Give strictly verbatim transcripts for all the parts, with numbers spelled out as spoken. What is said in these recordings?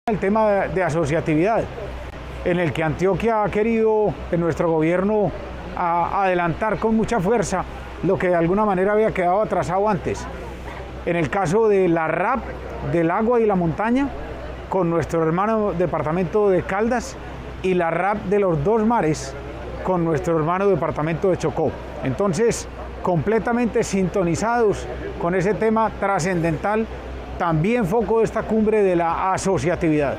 El tema de asociatividad, en el que Antioquia ha querido en nuestro gobierno a adelantar con mucha fuerza lo que de alguna manera había quedado atrasado antes. En el caso de la R A P, del agua y la montaña, con nuestro hermano departamento de Caldas, y la R A P de los dos mares, con nuestro hermano departamento de Chocó. Entonces, completamente sintonizados con ese tema trascendental, también foco de esta cumbre de la asociatividad.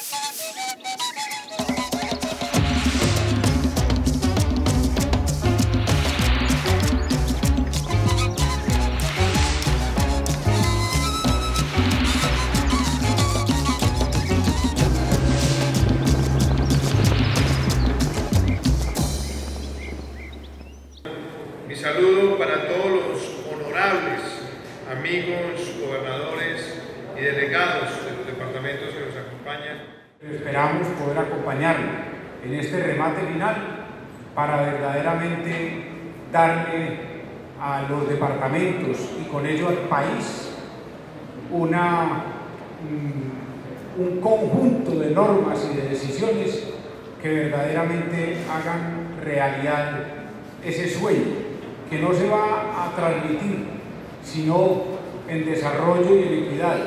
Mi saludo para todos los honorables amigos, gobernadores y delegados de los departamentos que nos acompañan. Esperamos poder acompañarlo en este remate final para verdaderamente darle a los departamentos y con ello al país una, un conjunto de normas y de decisiones que verdaderamente hagan realidad ese sueño, que no se va a transmitir sino en desarrollo y en equidad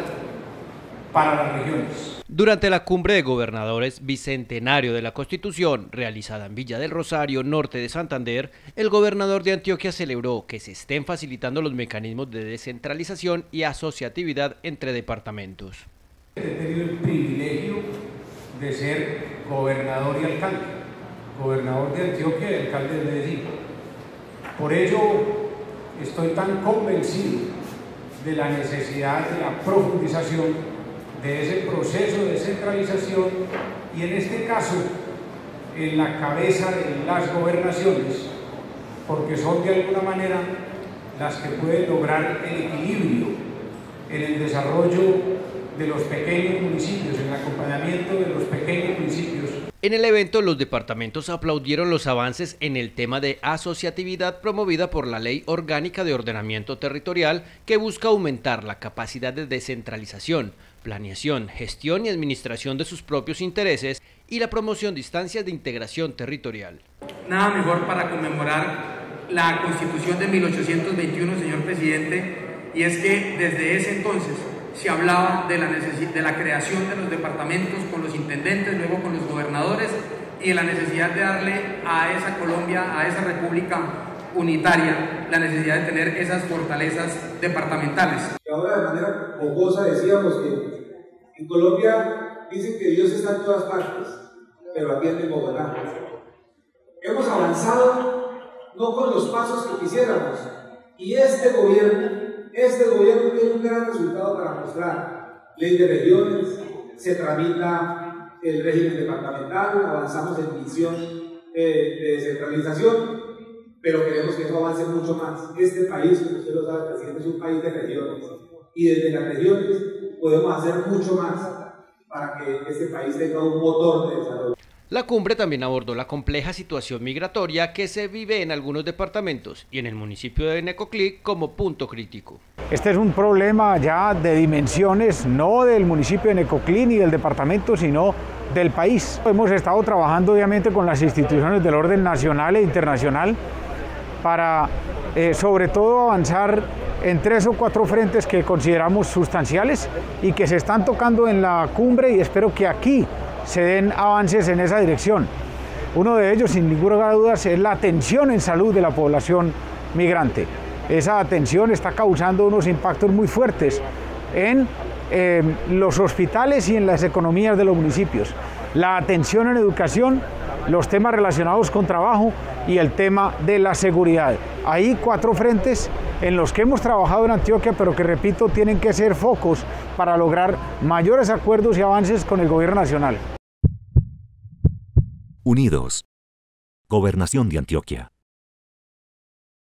para las regiones. Durante la cumbre de gobernadores bicentenario de la Constitución, realizada en Villa del Rosario, norte de Santander, el gobernador de Antioquia celebró que se estén facilitando los mecanismos de descentralización y asociatividad entre departamentos. He tenido el privilegio de ser gobernador y alcalde, gobernador de Antioquia y alcalde de Medellín. Por ello, estoy tan convencido de la necesidad de la profundización de ese proceso de descentralización y en este caso en la cabeza de las gobernaciones, porque son de alguna manera las que pueden lograr el equilibrio en el desarrollo de los pequeños municipios, en el acompañamiento de los pequeños municipios. En el evento, los departamentos aplaudieron los avances en el tema de asociatividad promovida por la Ley Orgánica de Ordenamiento Territorial, que busca aumentar la capacidad de descentralización, planeación, gestión y administración de sus propios intereses y la promoción de instancias de integración territorial. Nada mejor para conmemorar la Constitución de mil ochocientos veintiuno, señor presidente, y es que desde ese entonces se hablaba de la, de la creación de los departamentos con los intendentes, luego con los gobernadores, y de la necesidad de darle a esa Colombia, a esa república unitaria, la necesidad de tener esas fortalezas departamentales. Ahora de manera jocosa decíamos que en Colombia dicen que Dios está en todas partes, pero atiende en Bogotá. Hemos avanzado no con los pasos que quisiéramos, y este gobierno Este gobierno tiene un gran resultado para mostrar. Ley de regiones, se tramita el régimen departamental, avanzamos en misión eh, de descentralización, pero queremos que eso avance mucho más. Este país, como usted lo sabe, presidente, es un país de regiones, y desde las regiones podemos hacer mucho más para que este país tenga un motor de desarrollo. La cumbre también abordó la compleja situación migratoria que se vive en algunos departamentos y en el municipio de Necoclí como punto crítico. Este es un problema ya de dimensiones, no del municipio de Necoclí ni del departamento, sino del país. Hemos estado trabajando obviamente con las instituciones del orden nacional e internacional para eh, sobre todo avanzar en tres o cuatro frentes que consideramos sustanciales y que se están tocando en la cumbre, y espero que aquí se den avances en esa dirección. Uno de ellos, sin ninguna duda, es la atención en salud de la población migrante. Esa atención está causando unos impactos muy fuertes en eh, los hospitales y en las economías de los municipios. La atención en educación, los temas relacionados con trabajo y el tema de la seguridad. Hay cuatro frentes en los que hemos trabajado en Antioquia, pero que, repito, tienen que ser focos para lograr mayores acuerdos y avances con el gobierno nacional. Unidos. Gobernación de Antioquia.